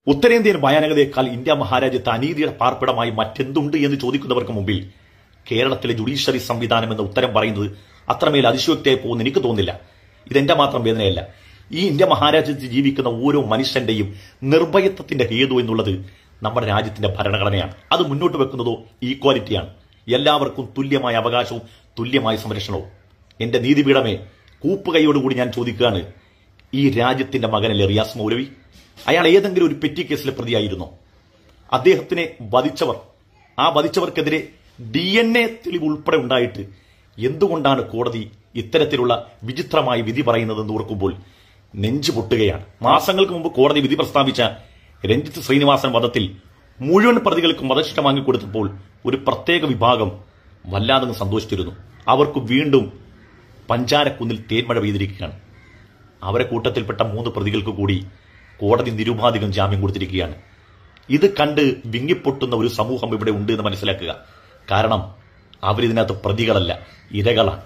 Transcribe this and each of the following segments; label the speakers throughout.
Speaker 1: ഉത്തരേന്ത്യൻ ഭയാനകതയേക്കാൾ ഇന്ത്യ മഹാരാജ്യത്ത് അനീതിയുടെ പാർപ്പിടമായി മറ്റെന്തുണ്ട് എന്ന് ചോദിക്കുന്നവർക്ക് മുമ്പിൽ കേരളത്തിലെ ജുഡീഷ്യറി സംവിധാനം എന്ന ഉത്തരം പറയുന്നത് അത്രമേൽ അതിശയോക്തിയായി പോകുന്ന എനിക്ക് തോന്നുന്നില്ല. ഇതെന്റെ മാത്രം വേദനയല്ല. ഈ ഇന്ത്യ മഹാരാജ്യത്ത് ജീവിക്കുന്ന ഓരോ മനുഷ്യന്റെയും നിർഭയത്വത്തിന്റെ ഹേതു എന്നുള്ളത് നമ്മുടെ രാജ്യത്തിന്റെ ഭരണഘടനയാണ്. അത് മുന്നോട്ട് വെക്കുന്നതോ ഈക്വാലിറ്റിയാണ്. എല്ലാവർക്കും തുല്യമായ അവകാശവും തുല്യമായ സംരക്ഷണവും. എന്റെ നീതിപീഠമേ, കൂപ്പുകൈയോടുകൂടി ഞാൻ ചോദിക്കുകയാണ്, ഈ രാജ്യത്തിന്റെ മകനല്ലേ റിയാസ് മൗലവി? അയാൾ ഏതെങ്കിലും ഒരു പെറ്റി കേസിലെ പ്രതിയായിരുന്നോ? അദ്ദേഹത്തിനെ വധിച്ചവർ, ആ വധിച്ചവർക്കെതിരെ DNA തെളിവ് ഉൾപ്പെടെ ഉണ്ടായിട്ട് എന്തുകൊണ്ടാണ് കോടതി ഇത്തരത്തിലുള്ള വിചിത്രമായ വിധി പറയുന്നതെന്ന് ഓർക്കുമ്പോൾ നെഞ്ചു പൊട്ടുകയാണ്. മാസങ്ങൾക്ക് മുമ്പ് കോടതി വിധി പ്രസ്താവിച്ച രഞ്ജിത്ത് ശ്രീനിവാസൻ വധത്തിൽ മുഴുവൻ പ്രതികൾക്കും വധശിക്ഷ വാങ്ങിക്കൊടുത്തപ്പോൾ ഒരു പ്രത്യേക വിഭാഗം വല്ലാതെ സന്തോഷിച്ചിരുന്നു. അവർക്ക് വീണ്ടും പഞ്ചാരക്കുന്നിൽ തേന്മഴ പെയ്തിരിക്കുകയാണ്. അവരെ കൂട്ടത്തിൽപ്പെട്ട 3 പ്രതികൾക്ക് കൂടി കോടതി നിരുപാധികം ജാമ്യം കൊടുത്തിരിക്കുകയാണ്. ഇത് കണ്ട് വിങ്ങിപ്പൊട്ടുന്ന ഒരു സമൂഹം ഇവിടെ ഉണ്ട് എന്ന് മനസ്സിലാക്കുക. കാരണം അവരിതിനകത്ത് പ്രതികളല്ല, ഇരകളാണ്.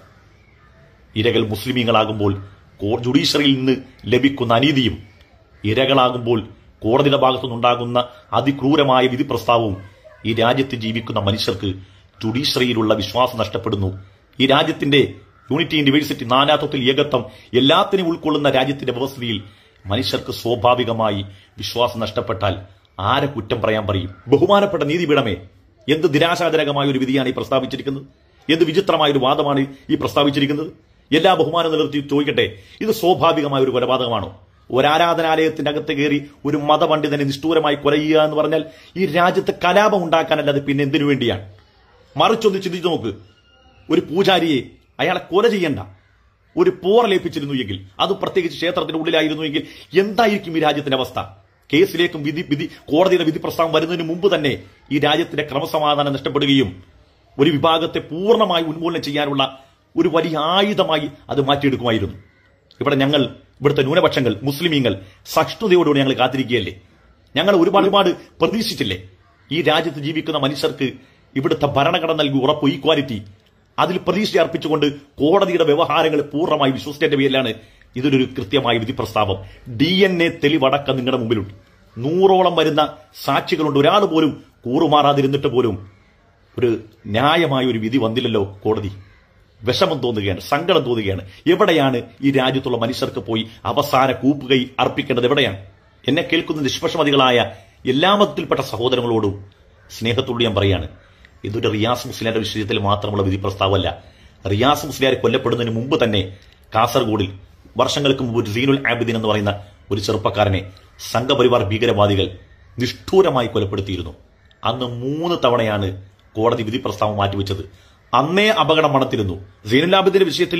Speaker 1: ഇരകൾ മുസ്ലിമീങ്ങളാകുമ്പോൾ ജുഡീഷ്യറിയിൽ നിന്ന് ലഭിക്കുന്ന അനീതിയും, ഇരകളാകുമ്പോൾ കോടതിയുടെ ഭാഗത്തുനിന്നുണ്ടാകുന്ന അതിക്രൂരമായ വിധി പ്രസ്താവവും ഈ രാജ്യത്ത് ജീവിക്കുന്ന മനുഷ്യർക്ക് ജുഡീഷ്യറിയിലുള്ള വിശ്വാസം നഷ്ടപ്പെടുന്നു. ഈ രാജ്യത്തിന്റെ യൂണിറ്റി ഇൻ ഡൈവേഴ്സിറ്റി, നാനാത്വത്തിൽ ഏകത്വം, എല്ലാത്തിനും ഉൾക്കൊള്ളുന്ന രാജ്യത്തിന്റെ വ്യവസ്ഥയിൽ മനുഷ്യർക്ക് സ്വാഭാവികമായി വിശ്വാസം നഷ്ടപ്പെട്ടാൽ ആരെ കുറ്റം പറയാൻ പറയും? ബഹുമാനപ്പെട്ട നീതിപീഠമേ, എന്ത് നിരാശാജനകമായ ഒരു വിധിയാണ് ഈ പ്രസ്താവിച്ചിരിക്കുന്നത്? എന്ത് വിചിത്രമായ ഒരു വാദമാണ് ഈ പ്രസ്താവിച്ചിരിക്കുന്നത്? എല്ലാ ബഹുമാനം നിലനിർത്തി ചോദിക്കട്ടെ, ഇത് സ്വാഭാവികമായ ഒരു കൊലപാതകമാണോ? ഒരാരാധനാലയത്തിന്റെ അകത്ത് കയറി ഒരു മതപണ്ഡിതനെ നിഷ്ഠൂരമായി കൊല ചെയ്യുക എന്ന് പറഞ്ഞാൽ ഈ രാജ്യത്ത് കലാപം ഉണ്ടാക്കാനല്ലാതെ പിന്നെ എന്തിനു വേണ്ടിയാണ്? മറിച്ചൊന്ന് ചിന്തിച്ചു നോക്ക്. ഒരു പൂജാരിയെ അയാളെ കൊല ചെയ്യണ്ട, ഒരു പോറലേൽപ്പിച്ചിരുന്നു എങ്കിൽ, അത് പ്രത്യേകിച്ച് ക്ഷേത്രത്തിന്റെ ഉള്ളിലായിരുന്നു എങ്കിൽ എന്തായിരിക്കും ഈ രാജ്യത്തിന്റെ അവസ്ഥ? കേസിലേക്കും കോടതിയുടെ വിധി പ്രസ്താവം വരുന്നതിന് മുമ്പ് തന്നെ ഈ രാജ്യത്തിന്റെ ക്രമസമാധാനം നഷ്ടപ്പെടുകയും ഒരു വിഭാഗത്തെ പൂർണ്ണമായി ഉന്മൂലനം ചെയ്യാനുള്ള ഒരു വലിയ ആയുധമായി അത് മാറ്റിയെടുക്കുമായിരുന്നു. ഇവിടെ ഇവിടുത്തെ ന്യൂനപക്ഷങ്ങൾ, മുസ്ലിമീങ്ങൾ സഹിഷ്ണുതയോടുകൂടി ഞങ്ങൾ കാത്തിരിക്കുകയല്ലേ? ഞങ്ങൾ ഒരുപാട് പ്രതീക്ഷിച്ചില്ലേ? ഈ രാജ്യത്ത് ജീവിക്കുന്ന മനുഷ്യർക്ക് ഇവിടുത്തെ ഭരണഘടന നൽകി ഉറപ്പ്, ഈക്വാലിറ്റി, അതിൽ പ്രതീക്ഷ അർപ്പിച്ചുകൊണ്ട് കോടതിയുടെ വ്യവഹാരങ്ങൾ പൂർണ്ണമായി വിശ്വസിച്ചതിന്റെ പേരിലാണ് ഇതിലൊരു കൃത്യമായ വിധി പ്രസ്താവം. DNA തെളിവടക്കം നിങ്ങളുടെ മുമ്പിലുണ്ട്. 100ഓളം വരുന്ന സാക്ഷികളുണ്ട്. ഒരാൾ പോലും കൂറുമാറാതിരുന്നിട്ട് പോലും ഒരു ന്യായമായ ഒരു വിധി വന്നില്ലല്ലോ കോടതി. വിഷമം തോന്നുകയാണ്, സങ്കടം തോന്നുകയാണ്. എവിടെയാണ് ഈ രാജ്യത്തുള്ള മനുഷ്യർക്ക് പോയി അവസാന കൂപ്പുകൈ അർപ്പിക്കേണ്ടത്? എവിടെയാണ്? എന്നെ കേൾക്കുന്ന നിഷ്പക്ഷമതികളായ എല്ലാ മതത്തിൽപ്പെട്ട സഹോദരങ്ങളോടും സ്നേഹത്തോട് ഞാൻ പറയാണ്, ഇതൊരു റിയാസ് മുസ്ലിയാരുടെ വിഷയത്തിൽ മാത്രമുള്ള വിധി പ്രസ്താവമല്ല. റിയാസ് മുസ്ലിയാർ കൊല്ലപ്പെടുന്നതിന് മുമ്പ് തന്നെ കാസർഗോഡിൽ വർഷങ്ങൾക്ക് മുമ്പ് സീനുൽ ആബിദീൻ എന്ന് പറയുന്ന ഒരു ചെറുപ്പക്കാരനെ സംഘപരിവാർ ഭീകരവാദികൾ നിഷ്ഠൂരമായി കൊലപ്പെടുത്തിയിരുന്നു. അന്ന് 3 തവണയാണ് കോടതി വിധി പ്രസ്താവം മാറ്റിവെച്ചത്. അന്നേ അപകടം മണത്തിരുന്നു. സീനുൽ ആബിദിന്റെ വിഷയത്തിൽ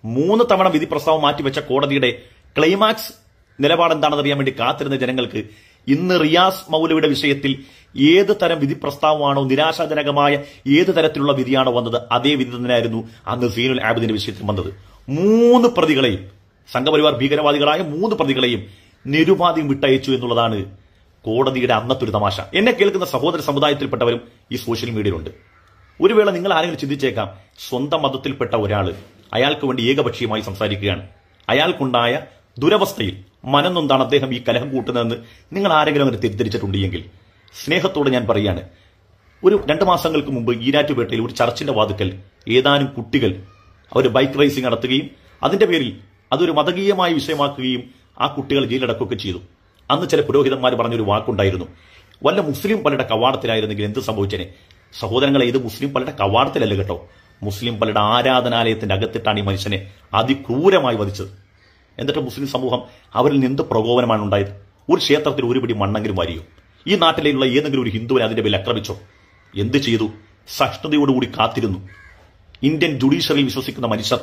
Speaker 1: 3 തവണ വിധി പ്രസ്താവം മാറ്റിവെച്ച കോടതിയുടെ ക്ലൈമാക്സ് നിലപാടെന്താണെന്ന് അറിയാൻ വേണ്ടി കാത്തിരുന്ന ജനങ്ങൾക്ക് ഇന്ന് റിയാസ് മൗലവിയുടെ വിഷയത്തിൽ ഏത് തരം വിധി പ്രസ്താവമാണോ, നിരാശാജനകമായ ഏത് തരത്തിലുള്ള വിധിയാണോ വന്നത്, അതേ വിധി തന്നെയായിരുന്നു അന്ന് സീനുൽ ആബിദിന്റെ വിഷയത്തിൽ വന്നത്. 3 പ്രതികളെയും, സംഘപരിവാർ ഭീകരവാദികളായ 3 പ്രതികളെയും നിരുപാധികം വിട്ടയച്ചു എന്നുള്ളതാണ് കോടതിയുടെ അന്നത്തെ ഒരു തമാശ. എന്നെ കേൾക്കുന്ന സഹോദര സമുദായത്തിൽപ്പെട്ടവരും ഈ സോഷ്യൽ മീഡിയയിലുണ്ട്. ഒരു വേള നിങ്ങൾ ആരെങ്കിലും ചിന്തിച്ചേക്കാം, സ്വന്തം മതത്തിൽപ്പെട്ട ഒരാൾ അയാൾക്ക് വേണ്ടി ഏകപക്ഷീയമായി സംസാരിക്കുകയാണ്. അയാൾക്കുണ്ടായ ദുരവസ്ഥയിൽ മനംനൊന്താണ് അദ്ദേഹം ഈ കലഹം കൂട്ടുന്നതെന്ന് നിങ്ങൾ ആരെങ്കിലും അങ്ങനെ തെറ്റിദ്ധരിച്ചിട്ടുണ്ടെങ്കിൽ സ്നേഹത്തോടെ ഞാൻ പറയാണ്, ഒരു 2 മാസങ്ങൾക്ക് മുമ്പ് ഈരാറ്റുപേട്ടയിൽ ഒരു ചർച്ചിന്റെ വാതുക്കൽ ഏതാനും കുട്ടികൾ അവർ ബൈക്ക് റേസിംഗ് നടത്തുകയും അതിന്റെ പേരിൽ അതൊരു മതകീയമായ വിഷയമാക്കുകയും ആ കുട്ടികൾ ജയിലടക്കുകയൊക്കെ ചെയ്തു. അന്ന് ചില പുരോഹിതന്മാർ പറഞ്ഞൊരു വാക്കുണ്ടായിരുന്നു, വല്ല മുസ്ലിം പള്ളിയുടെ കവാടത്തിലായിരുന്നെങ്കിൽ എന്ത് സംഭവിച്ചേനെ? സഹോദരങ്ങളെ, ഇത് മുസ്ലിം പള്ളിയുടെ കവാടത്തിലല്ല കേട്ടോ, മുസ്ലിം പള്ളിയുടെ ആരാധനാലയത്തിന്റെ അകത്തിട്ടാണ് ഈ മനുഷ്യനെ അതിക്രൂരമായി വധിച്ചത്. എന്നിട്ട് മുസ്ലിം സമൂഹം അവരിൽ നിന്ന് എന്ത് പ്രകോപനമാണ് ഉണ്ടായത്? ഒരു ക്ഷേത്രത്തിൽ ഒരു പിടി മണ്ണെങ്കിലും വാരിയോ? ഈ നാട്ടിലുള്ള ഏതെങ്കിലും ഒരു ഹിന്ദുവിനെ അതിന്റെ പേരിൽ ആക്രമിച്ചോ? എന്ത് ചെയ്തു? സഹിഷ്ണുതയോടുകൂടി കാത്തിരുന്നു. ഇന്ത്യൻ ജുഡീഷ്യറിയിൽ വിശ്വസിക്കുന്ന മനുഷ്യർ,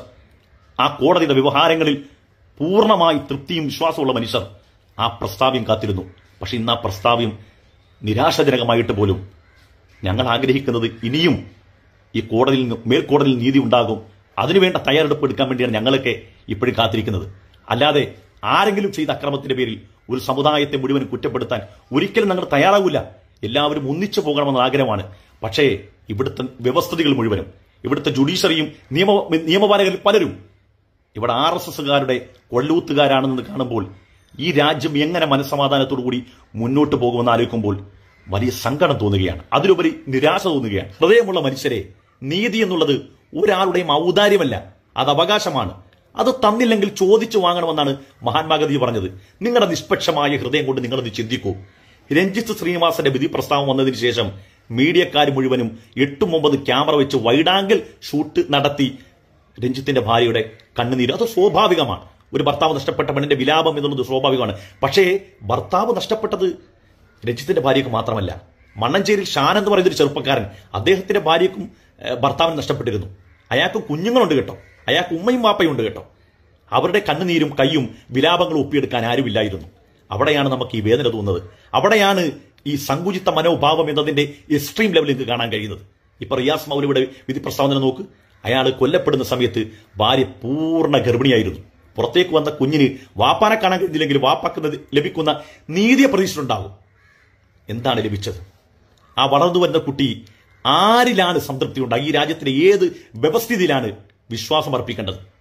Speaker 1: ആ കോടതിയുടെ വ്യവഹാരങ്ങളിൽ പൂർണ്ണമായി തൃപ്തിയും വിശ്വാസമുള്ള മനുഷ്യർ ആ പ്രസ്താവ്യം കാത്തിരുന്നു. പക്ഷെ ഇന്ന് ആ പ്രസ്താവ്യം നിരാശാജനകമായിട്ട് പോലും ഞങ്ങൾ ആഗ്രഹിക്കുന്നത് ഇനിയും ഈ കോടതിയിൽ നിന്ന്, മേൽക്കോടതിയിൽ നീതി ഉണ്ടാകും, അതിനുവേണ്ട തയ്യാറെടുപ്പ് എടുക്കാൻ വേണ്ടിയാണ് ഞങ്ങളൊക്കെ ഇപ്പോഴും കാത്തിരിക്കുന്നത്. അല്ലാതെ ആരെങ്കിലും ചെയ്ത അക്രമത്തിന്റെ പേരിൽ ഒരു സമുദായത്തെ മുഴുവൻ കുറ്റപ്പെടുത്താൻ ഒരിക്കലും ഞങ്ങൾ തയ്യാറാവില്ല. എല്ലാവരും ഒന്നിച്ചു പോകണമെന്ന ആഗ്രഹമാണ്. പക്ഷേ ഇവിടുത്തെ വ്യവസ്ഥിതികൾ മുഴുവനും, ഇവിടുത്തെ ജുഡീഷ്യറിയും നിയമപാലകരിൽ പലരും ഇവിടെ RSSകാരുടെ കൊള്ളൂത്തുകാരാണെന്ന് കാണുമ്പോൾ ഈ രാജ്യം എങ്ങനെ മനസ്സമാധാനത്തോടു കൂടി മുന്നോട്ട് പോകുമെന്ന് ആലോചിക്കുമ്പോൾ വലിയ സങ്കടം തോന്നുകയാണ്. അതിലുപരി നിരാശ തോന്നുകയാണ്. ഹൃദയമുള്ള മനുഷ്യരെ, നീതി എന്നുള്ളത് ഒരാളുടെയും ഔദാര്യമല്ല, അത് അവകാശമാണ്. അത് തന്നില്ലെങ്കിൽ ചോദിച്ചു വാങ്ങണമെന്നാണ് മഹാത്മാഗാന്ധി പറഞ്ഞത്. നിങ്ങളുടെ നിഷ്പക്ഷമായ ഹൃദയം കൊണ്ട് നിങ്ങളത് ചിന്തിക്കൂ. രഞ്ജിത്ത് ശ്രീനിവാസന്റെ വിധി പ്രസ്താവം വന്നതിന് ശേഷം മീഡിയക്കാർ മുഴുവനും 8-9 ക്യാമറ വെച്ച് വൈഡാങ്കിൾ ഷൂട്ട് നടത്തി രഞ്ജിത്തിന്റെ ഭാര്യയുടെ കണ്ണുനീര്. അത് സ്വാഭാവികമാണ്. ഒരു ഭർത്താവ് നഷ്ടപ്പെട്ട പെണ്ണിന്റെ വിലാപം എന്നുള്ളത് സ്വാഭാവികമാണ്. പക്ഷേ ഭർത്താവ് നഷ്ടപ്പെട്ടത് രഞ്ജിത്തിന്റെ ഭാര്യയ്ക്ക് മാത്രമല്ല. മണ്ണഞ്ചേരിയിൽ ഷാൻ എന്ന് പറയുന്നൊരു ചെറുപ്പക്കാരൻ, അദ്ദേഹത്തിന്റെ ഭാര്യയ്ക്കും ഭർത്താവിന് നഷ്ടപ്പെട്ടിരുന്നു. അയാൾക്ക് കുഞ്ഞുങ്ങളുണ്ട് കേട്ടോ, അയാൾക്ക് ഉമ്മയും വാപ്പയും ഉണ്ട് കേട്ടോ. അവരുടെ കണ്ണുനീരും കയ്യും വിലാപങ്ങളും ഒപ്പിയെടുക്കാൻ ആരുമില്ലായിരുന്നു. അവിടെയാണ് നമുക്ക് ഈ വേദന തോന്നുന്നത്. അവിടെയാണ് ഈ സങ്കുചിത മനോഭാവം എന്നതിന്റെ എക്സ്ട്രീം ലെവലിൽ നിങ്ങൾക്ക് കാണാൻ കഴിയുന്നത്. ഇപ്പൊ റിയാസ് മൗലവിയുടെ വിധി പ്രസ്താവന നോക്ക്. അയാൾ കൊല്ലപ്പെടുന്ന സമയത്ത് ഭാര്യ പൂർണ്ണ ഗർഭിണിയായിരുന്നു. പുറത്തേക്ക് വന്ന കുഞ്ഞിന് വാപ്പാനെ കാണാൻ കഴിഞ്ഞില്ലെങ്കിൽ വാപ്പാക്കുന്നത് ലഭിക്കുന്ന നീതിയെ പ്രതീക്ഷിച്ചിട്ടുണ്ടാകും. എന്താണ് ലഭിച്ചത്? ആ വളർന്നു വരുന്ന കുട്ടി ആരിലാണ് സംതൃപ്തി ഉണ്ടാകുക? ഈ രാജ്യത്തിന്റെ ഏത് വ്യവസ്ഥിതിയിലാണ് വിശ്വാസം അർപ്പിക്കേണ്ടത്?